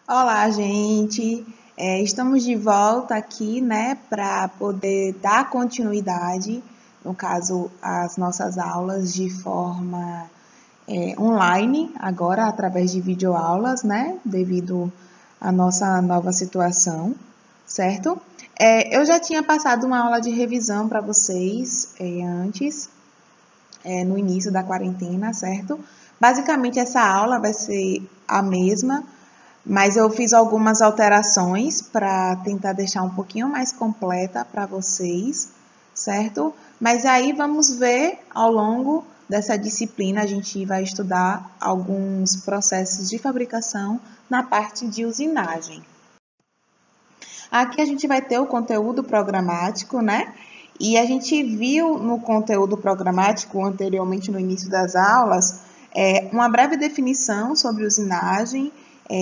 Olá, gente! Estamos de volta aqui, né, para poder dar continuidade, no caso, às nossas aulas de forma online, agora através de videoaulas, né, devido à nossa nova situação, certo? Eu já tinha passado uma aula de revisão para vocês antes, no início da quarentena, certo? Basicamente, essa aula vai ser a mesma, mas eu fiz algumas alterações para tentar deixar um pouquinho mais completa para vocês, certo? Mas aí vamos ver ao longo dessa disciplina, a gente vai estudar alguns processos de fabricação na parte de usinagem. Aqui a gente vai ter o conteúdo programático, né? E a gente viu no conteúdo programático anteriormente no início das aulas uma breve definição sobre usinagem,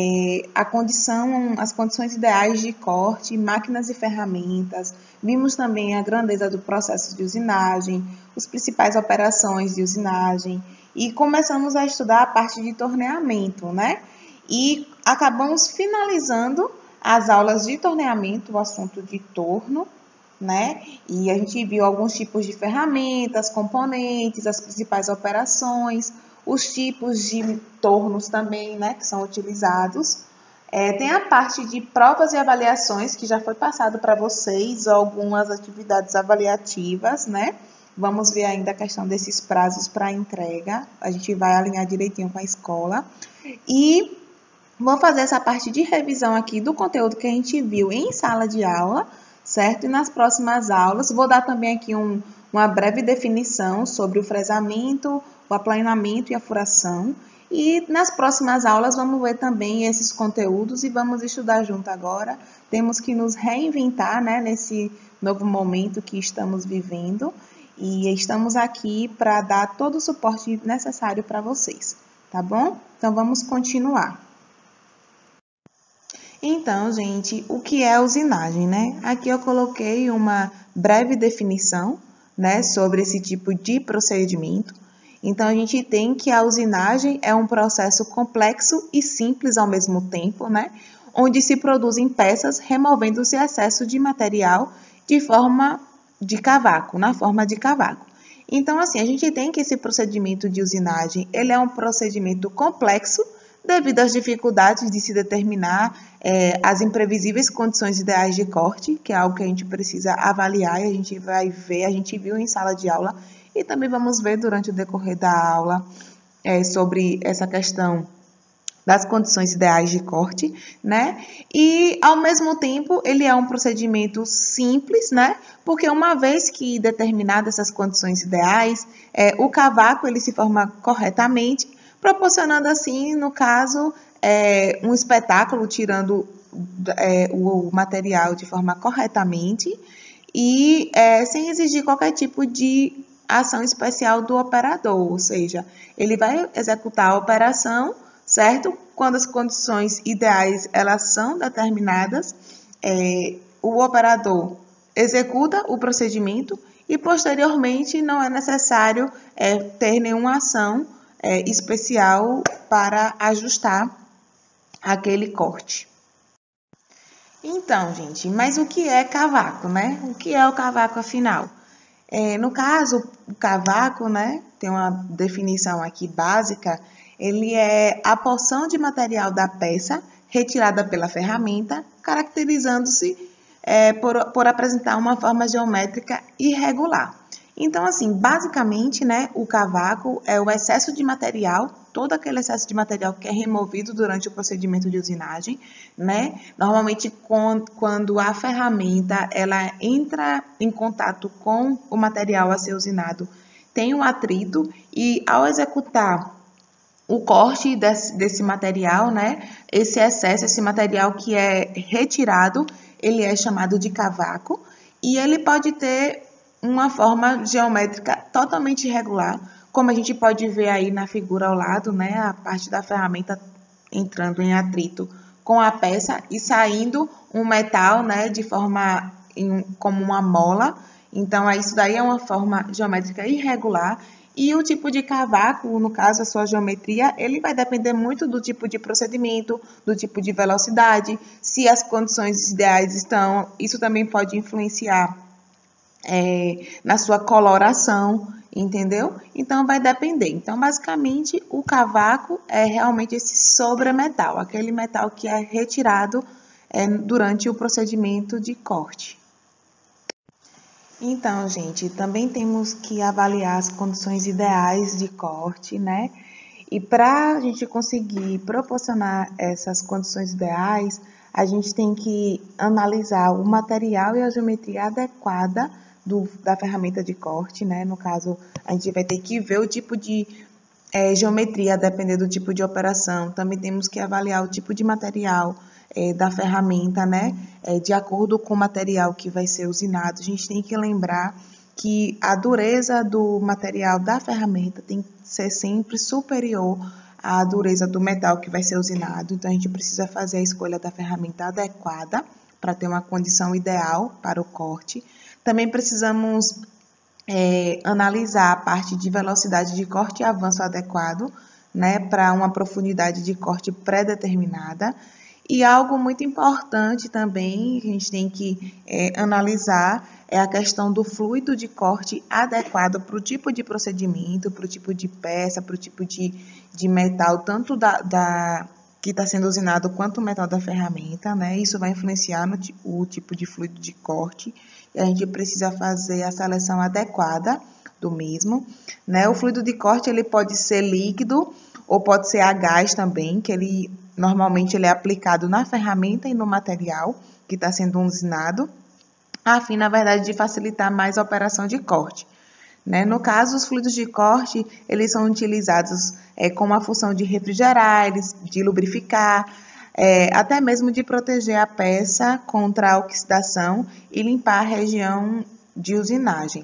as condições ideais de corte, máquinas e ferramentas. Vimos também a grandeza do processo de usinagem, as principais operações de usinagem e começamos a estudar a parte de torneamento, né? E acabamos finalizando as aulas de torneamento, o assunto de torno, né? E a gente viu alguns tipos de ferramentas, componentes, as principais operações, os tipos de tornos também, né, que são utilizados. Tem a parte de provas e avaliações, que já foi passado para vocês, algumas atividades avaliativas, né? Vamos ver ainda a questão desses prazos para entrega. A gente vai alinhar direitinho com a escola. E vou fazer essa parte de revisão aqui do conteúdo que a gente viu em sala de aula, certo? E nas próximas aulas, vou dar também aqui uma breve definição sobre o fresamento, o aplanamento e a furação. E nas próximas aulas, vamos ver também esses conteúdos e vamos estudar junto agora. Temos que nos reinventar, né, nesse novo momento que estamos vivendo. E estamos aqui para dar todo o suporte necessário para vocês, tá bom? Então, vamos continuar. Então, gente, o que é usinagem, né? Aqui eu coloquei uma breve definição, né, sobre esse tipo de procedimento. Então, a gente tem que a usinagem é um processo complexo e simples ao mesmo tempo, né, onde se produzem peças removendo-se excesso de material de forma de cavaco, na forma de cavaco. Então, assim, a gente tem que esse procedimento de usinagem, ele é um procedimento complexo, devido às dificuldades de se determinar as imprevisíveis condições ideais de corte, que é algo que a gente precisa avaliar e a gente vai ver, a gente viu em sala de aula e também vamos ver durante o decorrer da aula sobre essa questão das condições ideais de corte, né? E ao mesmo tempo ele é um procedimento simples, né? Porque uma vez que determinadas essas condições ideais, o cavaco ele se forma corretamente, proporcionando assim, no caso, um espetáculo tirando o material de forma corretamente e sem exigir qualquer tipo de ação especial do operador, ou seja, ele vai executar a operação, certo? Quando as condições ideais elas são determinadas, o operador executa o procedimento e posteriormente não é necessário ter nenhuma ação especial para ajustar aquele corte. Então, gente, mas o que é cavaco, né? O que é o cavaco afinal? No caso, o cavaco, né, tem uma definição aqui básica, ele é a porção de material da peça retirada pela ferramenta, caracterizando-se por apresentar uma forma geométrica irregular. Então, assim, basicamente, né, o cavaco é o excesso de material, todo aquele excesso de material que é removido durante o procedimento de usinagem, né? Normalmente, quando a ferramenta ela entra em contato com o material a ser usinado, tem um atrito e ao executar o corte desse material, né? Esse excesso, esse material que é retirado, ele é chamado de cavaco e ele pode ter uma forma geométrica totalmente irregular, como a gente pode ver aí na figura ao lado, né? A parte da ferramenta entrando em atrito com a peça e saindo um metal, né? De forma como uma mola. Então, isso daí é uma forma geométrica irregular E o tipo de cavaco, no caso a sua geometria, ele vai depender muito do tipo de procedimento, do tipo de velocidade, se as condições ideais estão, isso também pode influenciar na sua coloração, entendeu? Então vai depender. Então basicamente o cavaco é realmente esse sobremetal, aquele metal que é retirado durante o procedimento de corte. Então, gente, também temos que avaliar as condições ideais de corte, né? E para a gente conseguir proporcionar essas condições ideais, a gente tem que analisar o material e a geometria adequada da ferramenta de corte, né? No caso, a gente vai ter que ver o tipo de geometria, dependendo do tipo de operação. Também temos que avaliar o tipo de material da ferramenta, né? De acordo com o material que vai ser usinado. A gente tem que lembrar que a dureza do material da ferramenta tem que ser sempre superior à dureza do metal que vai ser usinado. Então, a gente precisa fazer a escolha da ferramenta adequada para ter uma condição ideal para o corte. Também precisamos analisar a parte de velocidade de corte e avanço adequado, né, para uma profundidade de corte pré-determinada. E algo muito importante também que a gente tem que analisar é a questão do fluido de corte adequado para o tipo de procedimento, para o tipo de peça, para o tipo de metal, tanto que está sendo usinado quanto o metal da ferramenta, né? Isso vai influenciar no o tipo de fluido de corte e a gente precisa fazer a seleção adequada do mesmo, né? O fluido de corte ele pode ser líquido ou pode ser a gás também, que normalmente ele é aplicado na ferramenta e no material que está sendo usinado, a fim, na verdade, de facilitar mais a operação de corte, né? No caso, os fluidos de corte, eles são utilizados com a função de refrigerar, de lubrificar, até mesmo de proteger a peça contra a oxidação e limpar a região de usinagem.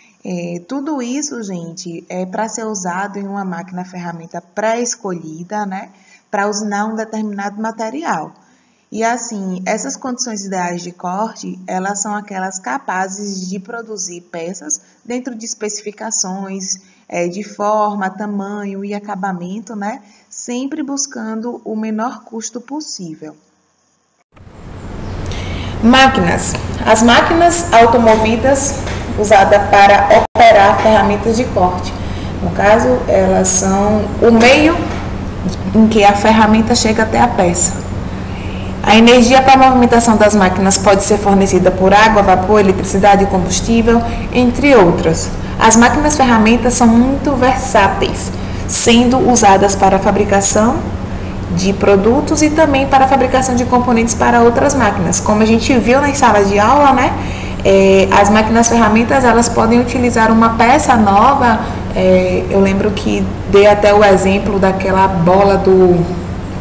Tudo isso, gente, é para ser usado em uma máquina ferramenta pré-escolhida, né? Para usinar um determinado material. E assim, essas condições ideais de corte, elas são aquelas capazes de produzir peças dentro de especificações de forma, tamanho e acabamento, né? Sempre buscando o menor custo possível. Máquinas. As máquinas automovidas usadas para operar ferramentas de corte. No caso, elas são o meio em que a ferramenta chega até a peça. A energia para a movimentação das máquinas pode ser fornecida por água, vapor, eletricidade e combustível, entre outras. As máquinas ferramentas são muito versáteis, sendo usadas para a fabricação de produtos e também para a fabricação de componentes para outras máquinas. Como a gente viu nas salas de aula, né? As máquinas ferramentas elas podem utilizar uma peça nova. Eu lembro que dei até o exemplo daquela bola do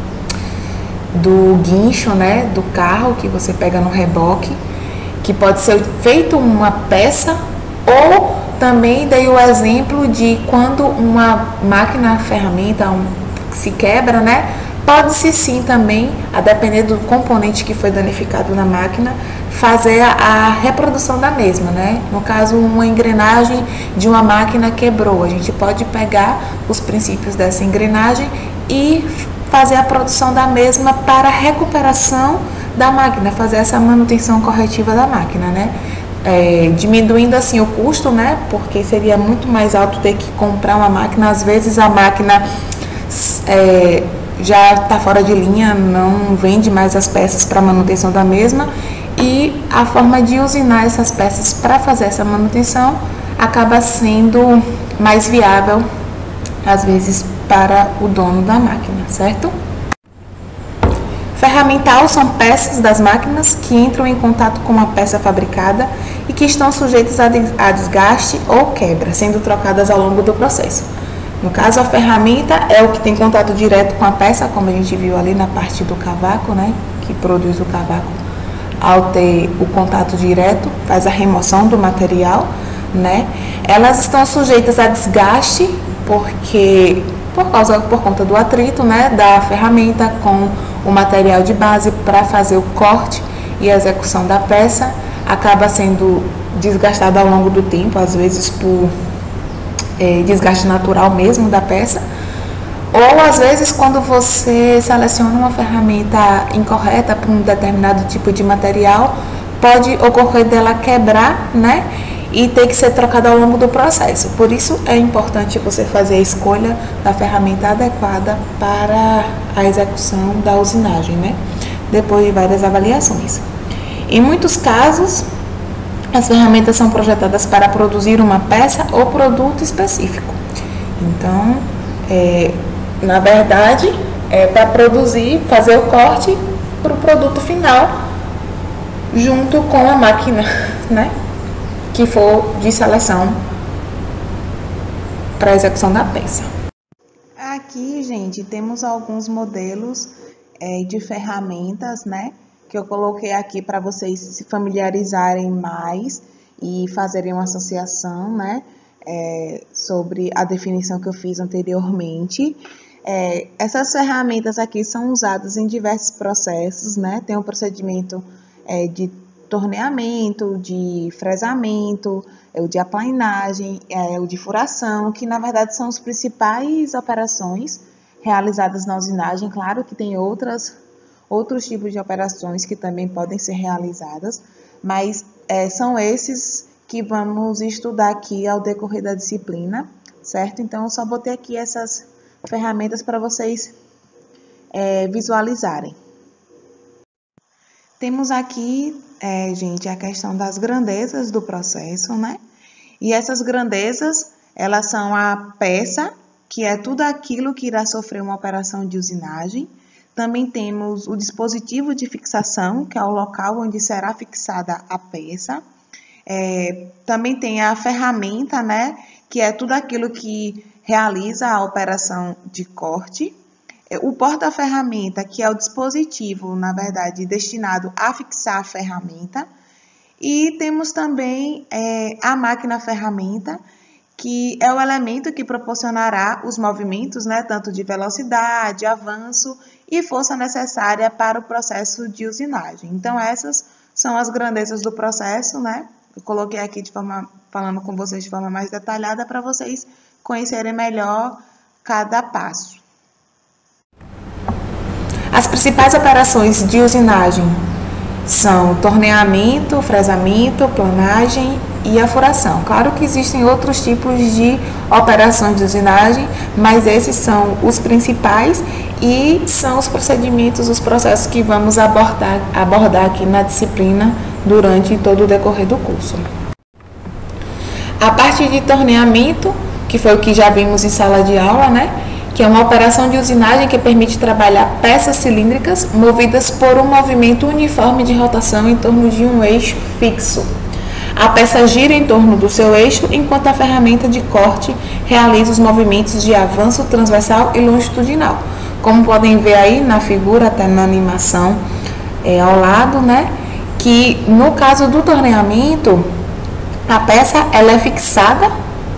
guincho, né, do carro que você pega no reboque, que pode ser feito uma peça, ou também dei o exemplo de quando uma máquina ferramenta se quebra, né, pode-se sim também, a depender do componente que foi danificado na máquina, fazer a reprodução da mesma, né? No caso, uma engrenagem de uma máquina quebrou, a gente pode pegar os princípios dessa engrenagem e fazer a produção da mesma para a recuperação da máquina, fazer essa manutenção corretiva da máquina, né? Diminuindo assim o custo, né? Porque seria muito mais alto ter que comprar uma máquina, às vezes a máquina já está fora de linha, não vende mais as peças para manutenção da mesma, e a forma de usinar essas peças para fazer essa manutenção acaba sendo mais viável, às vezes, para o dono da máquina, certo? Ferramental são peças das máquinas que entram em contato com uma peça fabricada e que estão sujeitas a desgaste ou quebra, sendo trocadas ao longo do processo. No caso, a ferramenta é o que tem contato direto com a peça, como a gente viu ali na parte do cavaco, né, que produz o cavaco. Ao ter o contato direto, faz a remoção do material, né? Elas estão sujeitas a desgaste por conta do atrito, né, da ferramenta com o material de base para fazer o corte e a execução da peça, acaba sendo desgastada ao longo do tempo, às vezes por desgaste natural mesmo da peça, ou às vezes quando você seleciona uma ferramenta incorreta para um determinado tipo de material, pode ocorrer dela quebrar, né? E ter que ser trocada ao longo do processo. Por isso é importante você fazer a escolha da ferramenta adequada para a execução da usinagem, né? Depois de várias avaliações. Em muitos casos, as ferramentas são projetadas para produzir uma peça ou produto específico. Então, na verdade, é para produzir, fazer o corte para o produto final, junto com a máquina, né, que for de seleção para a execução da peça. Aqui, gente, temos alguns modelos de ferramentas, né, que eu coloquei aqui para vocês se familiarizarem mais e fazerem uma associação, né, sobre a definição que eu fiz anteriormente. Essas ferramentas aqui são usadas em diversos processos, né? Tem o procedimento de torneamento, de fresamento, o de aplainagem, o de furação, que na verdade são as principais operações realizadas na usinagem. Claro que tem outros tipos de operações que também podem ser realizadas, mas são esses que vamos estudar aqui ao decorrer da disciplina, certo? Então, eu só botei aqui essas ferramentas para vocês visualizarem. Temos aqui, gente, a questão das grandezas do processo, né? E essas grandezas, elas são a peça, que é tudo aquilo que irá sofrer uma operação de usinagem. Também temos o dispositivo de fixação, que é o local onde será fixada a peça. Também tem a ferramenta, né, que é tudo aquilo que realiza a operação de corte. O porta-ferramenta, que é o dispositivo, na verdade, destinado a fixar a ferramenta. E temos também a máquina-ferramenta, que é o elemento que proporcionará os movimentos, né, tanto de velocidade, avanço e força necessária para o processo de usinagem. Então, essas são as grandezas do processo, né? Eu coloquei aqui falando com vocês de forma mais detalhada para vocês conhecerem melhor cada passo. As principais operações de usinagem são torneamento, fresamento, planagem e a furação. Claro que existem outros tipos de operações de usinagem, mas esses são os principais e são os procedimentos, os processos que vamos abordar aqui na disciplina durante todo o decorrer do curso. A parte de torneamento, que foi o que já vimos em sala de aula, né? Que é uma operação de usinagem que permite trabalhar peças cilíndricas movidas por um movimento uniforme de rotação em torno de um eixo fixo. A peça gira em torno do seu eixo, enquanto a ferramenta de corte realiza os movimentos de avanço transversal e longitudinal. Como podem ver aí na figura, até na animação ao lado, né? Que no caso do torneamento, a peça ela é fixada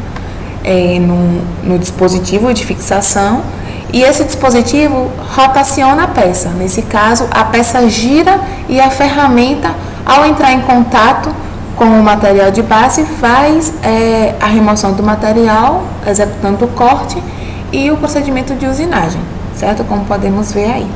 no dispositivo de fixação e esse dispositivo rotaciona a peça. Nesse caso, a peça gira e a ferramenta, ao entrar em contato com o material de base, faz a remoção do material, executando o corte e o procedimento de usinagem, certo? Como podemos ver aí.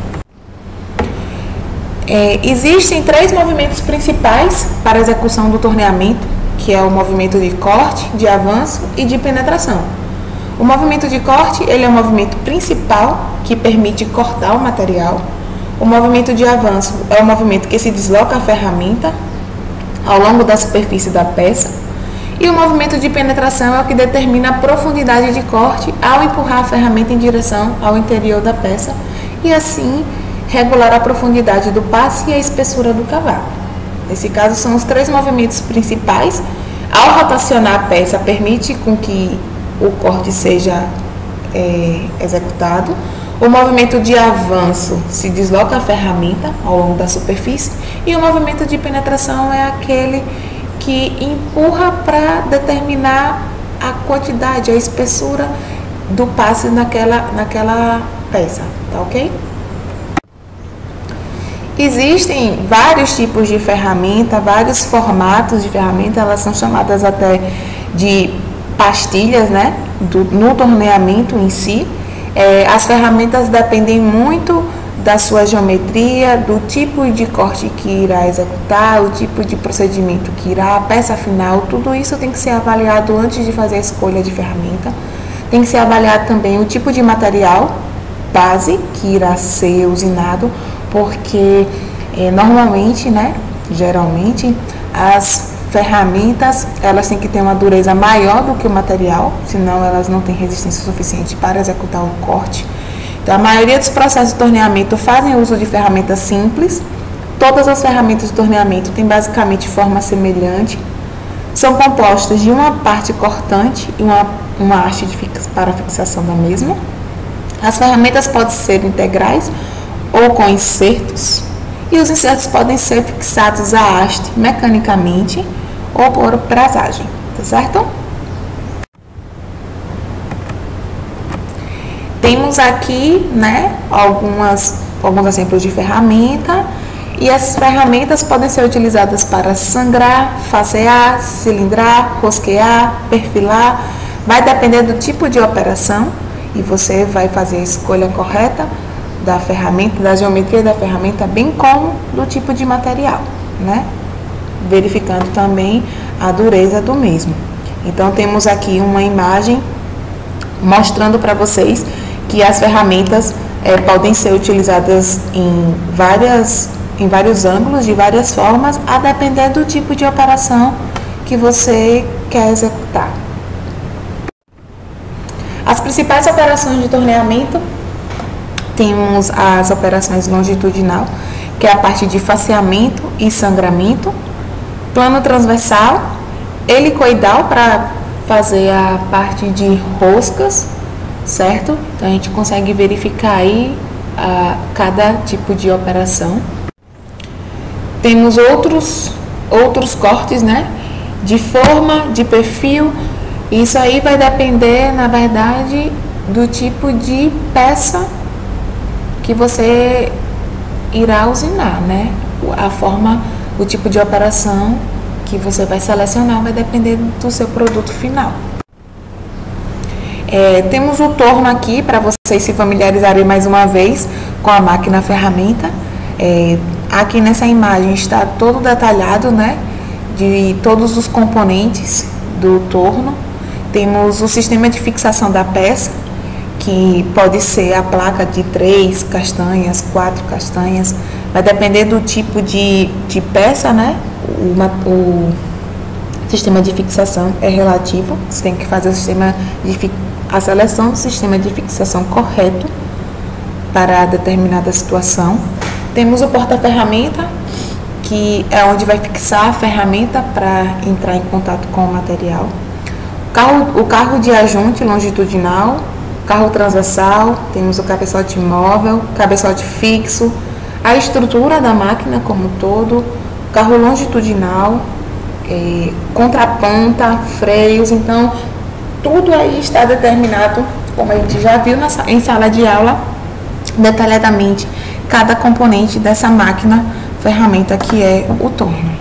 Existem 3 movimentos principais para a execução do torneamento, que é o movimento de corte, de avanço e de penetração. O movimento de corte, ele é o movimento principal que permite cortar o material. O movimento de avanço é o movimento que se desloca a ferramenta ao longo da superfície da peça. E o movimento de penetração é o que determina a profundidade de corte ao empurrar a ferramenta em direção ao interior da peça e assim regular a profundidade do passe e a espessura do cavaco. Nesse caso, são os 3 movimentos principais. Ao rotacionar a peça, permite com que o corte seja executado. O movimento de avanço se desloca a ferramenta ao longo da superfície. E o movimento de penetração é aquele que empurra para determinar a quantidade, a espessura do passe naquela peça, tá ok? Existem vários tipos de ferramenta, vários formatos de ferramenta, elas são chamadas até de pastilhas, né, no torneamento em si. As ferramentas dependem muito da sua geometria, do tipo de corte que irá executar, o tipo de procedimento que irá, a peça final, tudo isso tem que ser avaliado antes de fazer a escolha de ferramenta. Tem que ser avaliado também o tipo de material base que irá ser usinado, porque normalmente, né, geralmente, as ferramentas, elas têm que ter uma dureza maior do que o material, senão elas não têm resistência suficiente para executar o corte. Então, a maioria dos processos de torneamento fazem uso de ferramentas simples. Todas as ferramentas de torneamento têm basicamente forma semelhante. São compostas de uma parte cortante e uma haste para fixação da mesma. As ferramentas podem ser integrais ou com insertos. E os insertos podem ser fixados à haste mecanicamente ou por brasagem, tá certo? Temos aqui, né, alguns exemplos de ferramenta, e as ferramentas podem ser utilizadas para sangrar, facear, cilindrar, rosquear, perfilar. Vai depender do tipo de operação e você vai fazer a escolha correta da ferramenta, da geometria da ferramenta, bem como do tipo de material, né? Verificando também a dureza do mesmo. Então, temos aqui uma imagem mostrando para vocês que as ferramentas podem ser utilizadas em vários ângulos, de várias formas, a depender do tipo de operação que você quer executar. As principais operações de torneamento, temos as operações longitudinal, que é a parte de faceamento e sangramento, plano transversal, helicoidal para fazer a parte de roscas, certo? Então a gente consegue verificar aí cada tipo de operação. Temos outros cortes, né? De forma, de perfil. Isso aí vai depender, na verdade, do tipo de peça que você irá usinar, né? A forma, o tipo de operação que você vai selecionar vai depender do seu produto final. Temos o torno aqui para vocês se familiarizarem mais uma vez com a máquina ferramenta. Aqui nessa imagem está todo detalhado, né, de todos os componentes do torno. Temos o sistema de fixação da peça, que pode ser a placa de 3 castanhas, 4 castanhas, vai depender do tipo de peça, né? O sistema de fixação é relativo, você tem que fazer a seleção do sistema de fixação correto para determinada situação. Temos o porta-ferramenta, que é onde vai fixar a ferramenta para entrar em contato com o material. O carro de ajunte longitudinal, carro transversal, temos o cabeçote móvel, cabeçote fixo, a estrutura da máquina como um todo, carro longitudinal, contraponta, freios. Então, tudo aí está determinado, como a gente já viu em sala de aula, detalhadamente, cada componente dessa máquina ferramenta que é o torno.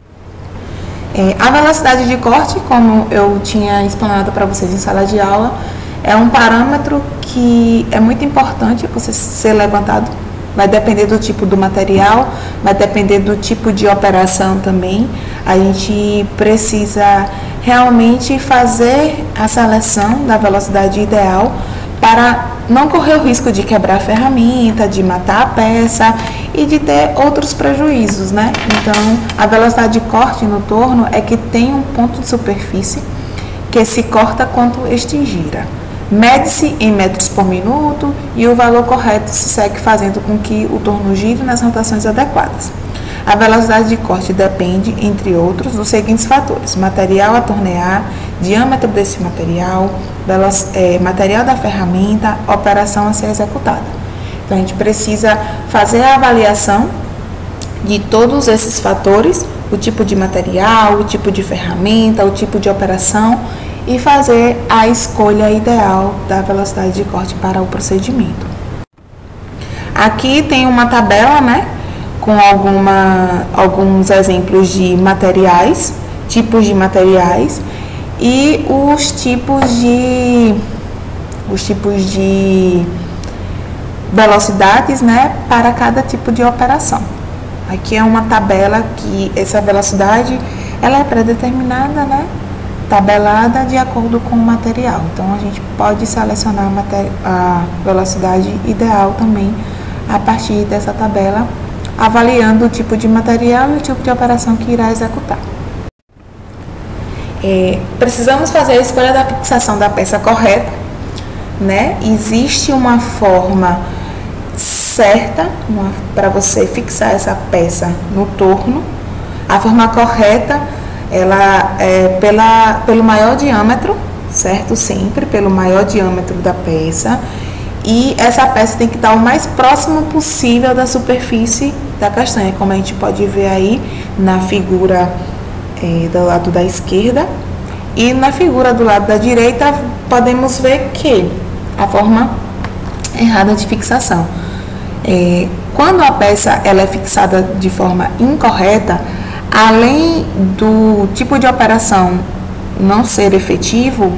A velocidade de corte, como eu tinha explanado para vocês em sala de aula, é um parâmetro que é muito importante você ser levantado. Vai depender do tipo do material, vai depender do tipo de operação também. A gente precisa realmente fazer a seleção da velocidade ideal para não correr o risco de quebrar a ferramenta, de matar a peça e de ter outros prejuízos, né? Então, a velocidade de corte no torno é que tem um ponto de superfície que se corta quando este gira. Mede-se em metros por minuto e o valor correto se segue fazendo com que o torno gire nas rotações adequadas. A velocidade de corte depende, entre outros, dos seguintes fatores: material a tornear, diâmetro desse material, material da ferramenta, operação a ser executada. Então, a gente precisa fazer a avaliação de todos esses fatores, o tipo de material, o tipo de ferramenta, o tipo de operação, e fazer a escolha ideal da velocidade de corte para o procedimento. Aqui tem uma tabela, né, com alguns exemplos de materiais, tipos de materiais, e os tipos de velocidades, né, para cada tipo de operação. Aqui é uma tabela que essa velocidade ela é pré-determinada, né, tabelada de acordo com o material. Então a gente pode selecionar a velocidade ideal também a partir dessa tabela, avaliando o tipo de material e o tipo de operação que irá executar. Precisamos fazer a escolha da fixação da peça correta, né? Existe uma forma certa para você fixar essa peça no torno. A forma correta, ela é pelo maior diâmetro, certo? Sempre pelo maior diâmetro da peça. E essa peça tem que estar o mais próximo possível da superfície da castanha, como a gente pode ver aí na figura do lado da esquerda. E na figura do lado da direita, podemos ver que a forma errada de fixação. Quando a peça ela é fixada de forma incorreta, além do tipo de operação não ser efetivo,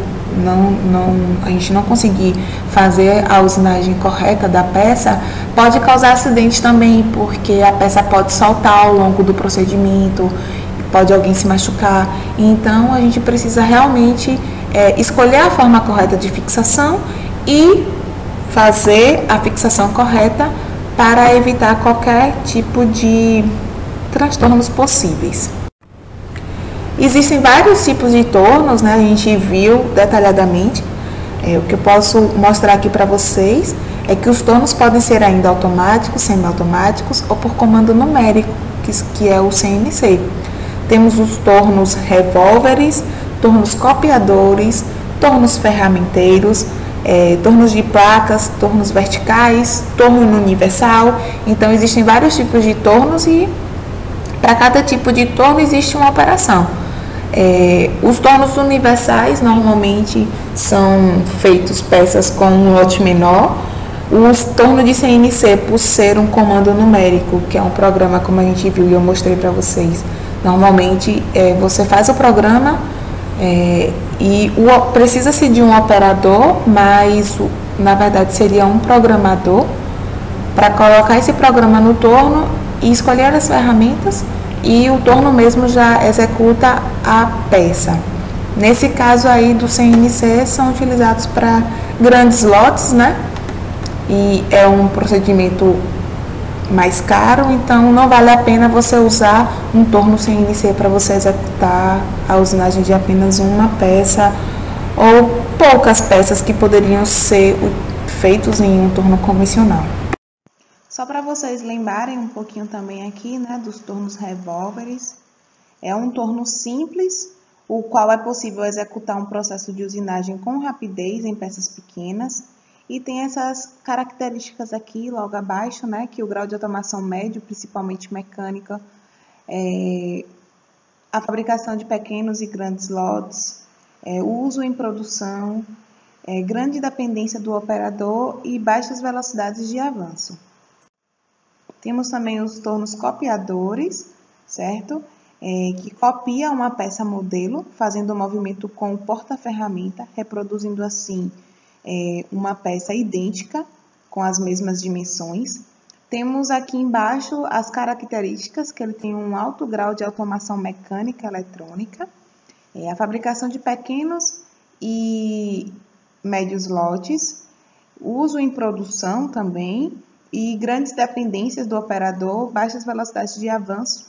a gente não conseguir fazer a usinagem correta da peça, pode causar acidente também, porque a peça pode soltar ao longo do procedimento, pode alguém se machucar. Então a gente precisa realmente escolher a forma correta de fixação e fazer a fixação correta para evitar qualquer tipo de transtornos possíveis. Existem vários tipos de tornos, né? A gente viu detalhadamente. O que eu posso mostrar aqui para vocês é que os tornos podem ser ainda automáticos, semiautomáticos ou por comando numérico, que é o CNC. Temos os tornos revólveres, tornos copiadores, tornos ferramenteiros, tornos de placas, tornos verticais, torno universal. Então existem vários tipos de tornos e para cada tipo de torno existe uma operação. Os tornos universais normalmente são feitos peças com um lote menor. Os tornos de CNC, por ser um comando numérico, que é um programa como a gente viu e eu mostrei para vocês, normalmente você faz o programa e precisa-se de um operador, mas na verdade seria um programador para colocar esse programa no torno e escolher as ferramentas, e o torno mesmo já executa a peça. Nesse caso aí do CNC, são utilizados para grandes lotes, né? E é um procedimento mais caro, então não vale a pena você usar um torno CNC para você executar a usinagem de apenas uma peça ou poucas peças que poderiam ser feitos em um torno convencional. Só para vocês lembrarem um pouquinho também aqui, né, dos tornos revólveres. É um torno simples, o qual é possível executar um processo de usinagem com rapidez em peças pequenas. E tem essas características aqui logo abaixo, né, que o grau de automação médio, principalmente mecânica, a fabricação de pequenos e grandes lotes, uso em produção, grande dependência do operador e baixas velocidades de avanço. Temos também os tornos copiadores, certo? Que copia uma peça modelo, fazendo o movimento com o porta-ferramenta, reproduzindo assim uma peça idêntica, com as mesmas dimensões. Temos aqui embaixo as características, que ele tem um alto grau de automação mecânica eletrônica, a fabricação de pequenos e médios lotes, uso em produção também, e grandes dependências do operador, baixas velocidades de avanço.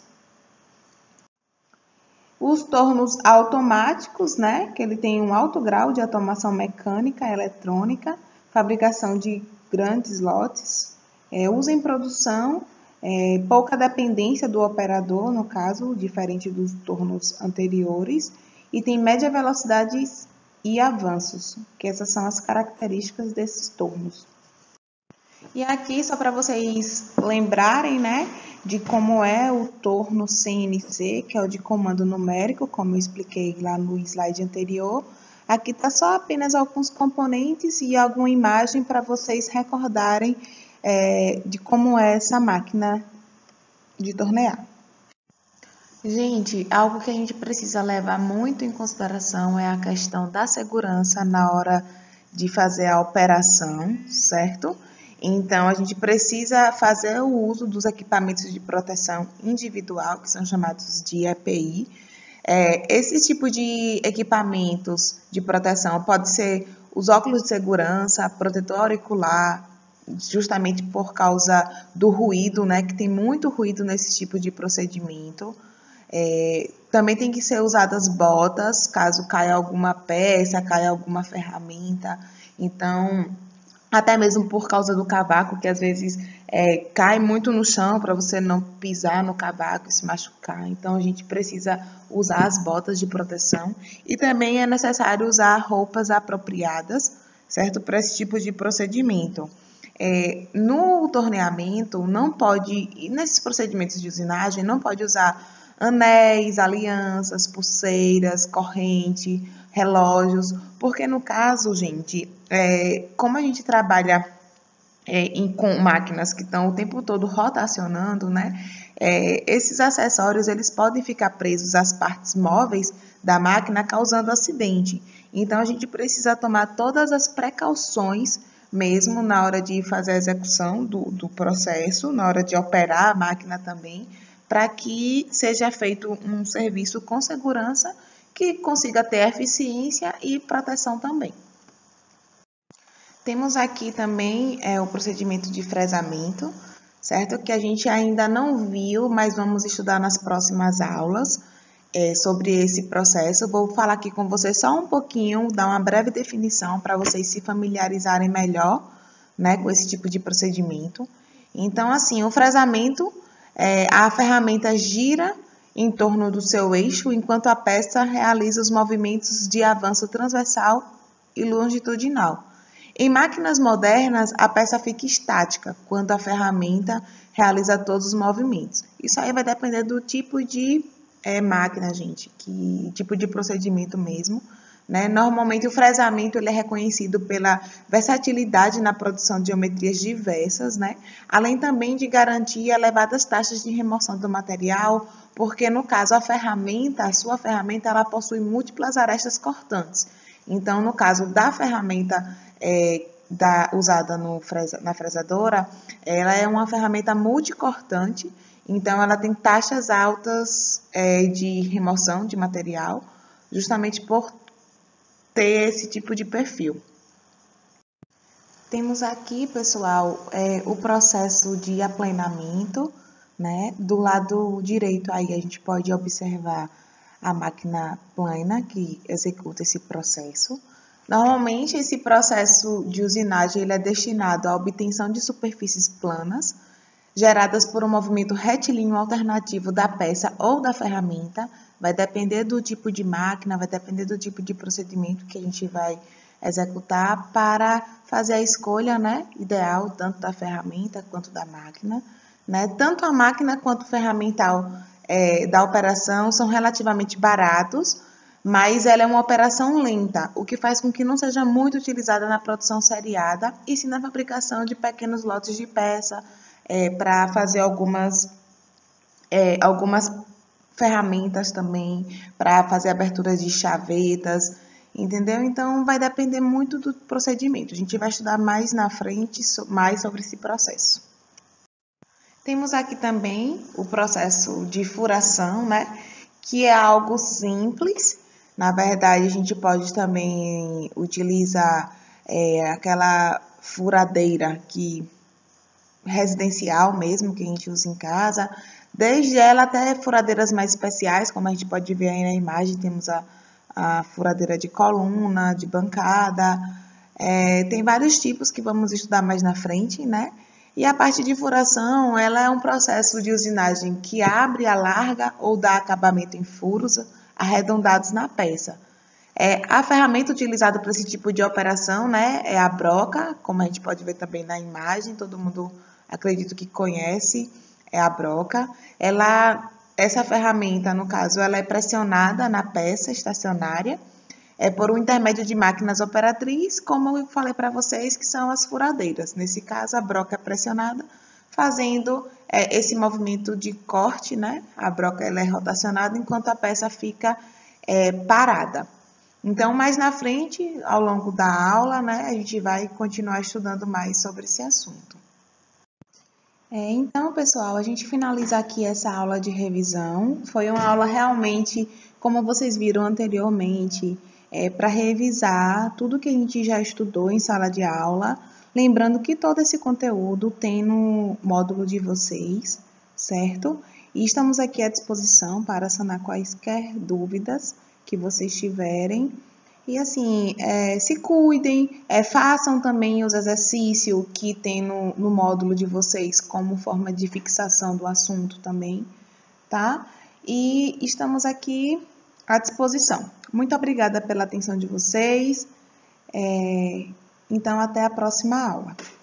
Os tornos automáticos, né, que ele tem um alto grau de automação mecânica, eletrônica, fabricação de grandes lotes, uso em produção, pouca dependência do operador, no caso, diferente dos tornos anteriores, e tem média velocidade e avanços, que essas são as características desses tornos. E aqui, só para vocês lembrarem, né, de como é o torno CNC, que é o de comando numérico, como eu expliquei lá no slide anterior. Aqui está só apenas alguns componentes e alguma imagem para vocês recordarem de como é essa máquina de tornear. Gente, algo que a gente precisa levar muito em consideração é a questão da segurança na hora de fazer a operação, certo? Então, a gente precisa fazer o uso dos equipamentos de proteção individual, que são chamados de EPI. Esse tipo de equipamentos de proteção pode ser os óculos de segurança, protetor auricular, justamente por causa do ruído, né? Que tem muito ruído nesse tipo de procedimento. Também tem que ser usadas botas, caso caia alguma peça, caia alguma ferramenta. Então, até mesmo por causa do cavaco, que às vezes cai muito no chão para você não pisar no cavaco e se machucar. Então, a gente precisa usar as botas de proteção e também é necessário usar roupas apropriadas, certo? Para esse tipo de procedimento. No torneamento, não pode, e nesses procedimentos de usinagem, não pode usar anéis, alianças, pulseiras, corrente, relógios, porque no caso, gente, como a gente trabalha com máquinas que estão o tempo todo rotacionando, né? Esses acessórios eles podem ficar presos às partes móveis da máquina, causando acidente. Então a gente precisa tomar todas as precauções mesmo na hora de fazer a execução do processo, na hora de operar a máquina também, para que seja feito um serviço com segurança que consiga ter eficiência e proteção também. Temos aqui também o procedimento de fresamento, certo? Que a gente ainda não viu, mas vamos estudar nas próximas aulas sobre esse processo. Vou falar aqui com vocês só um pouquinho, dar uma breve definição para vocês se familiarizarem melhor, né, com esse tipo de procedimento. Então, assim, o fresamento, a ferramenta gira em torno do seu eixo, enquanto a peça realiza os movimentos de avanço transversal e longitudinal. Em máquinas modernas, a peça fica estática, quando a ferramenta realiza todos os movimentos. Isso aí vai depender do tipo de máquina, gente, que tipo de procedimento mesmo, né? Normalmente o fresamento ele é reconhecido pela versatilidade na produção de geometrias diversas, né? Além também de garantir elevadas taxas de remoção do material, porque no caso a sua ferramenta, ela possui múltiplas arestas cortantes. Então, no caso da ferramenta usada na fresadora, ela é uma ferramenta multicortante, então ela tem taxas altas de remoção de material, justamente por ter esse tipo de perfil. Temos aqui, pessoal, o processo de aplanamento, né? Do lado direito aí a gente pode observar a máquina plana que executa esse processo. Normalmente, esse processo de usinagem ele é destinado à obtenção de superfícies planas, geradas por um movimento retilíneo alternativo da peça ou da ferramenta. Vai depender do tipo de máquina, vai depender do tipo de procedimento que a gente vai executar para fazer a escolha, né, ideal, tanto da ferramenta quanto da máquina. Né? Tanto a máquina quanto o ferramental da operação são relativamente baratos, mas ela é uma operação lenta, o que faz com que não seja muito utilizada na produção seriada e sim na fabricação de pequenos lotes de peça para fazer algumas ferramentas também, para fazer aberturas de chavetas, entendeu? Então, vai depender muito do procedimento. A gente vai estudar mais na frente, mais sobre esse processo. Temos aqui também o processo de furação, né? Que é algo simples. Na verdade, a gente pode também utilizar aquela furadeira residencial mesmo, que a gente usa em casa. Desde ela até furadeiras mais especiais, como a gente pode ver aí na imagem, temos a furadeira de coluna, de bancada. Tem vários tipos que vamos estudar mais na frente, né? E a parte de furação, ela é um processo de usinagem que abre, alarga ou dá acabamento em furos arredondados na peça. A ferramenta utilizada para esse tipo de operação, né, é a broca, como a gente pode ver também na imagem, todo mundo acredito que conhece, é a broca. Essa ferramenta, no caso, ela é pressionada na peça estacionária, por um intermédio de máquinas operatrizes, como eu falei para vocês, que são as furadeiras. Nesse caso, a broca é pressionada fazendo esse movimento de corte, né? A broca ela é rotacionada enquanto a peça fica parada. Então, mais na frente, ao longo da aula, né, a gente vai continuar estudando mais sobre esse assunto. Então, pessoal, a gente finaliza aqui essa aula de revisão. Foi uma aula realmente, como vocês viram anteriormente, para revisar tudo que a gente já estudou em sala de aula. Lembrando que todo esse conteúdo tem no módulo de vocês, certo? E estamos aqui à disposição para sanar quaisquer dúvidas que vocês tiverem. E assim, se cuidem, façam também os exercícios que tem no módulo de vocês como forma de fixação do assunto também, tá? E estamos aqui à disposição. Muito obrigada pela atenção de vocês. Então, até a próxima aula.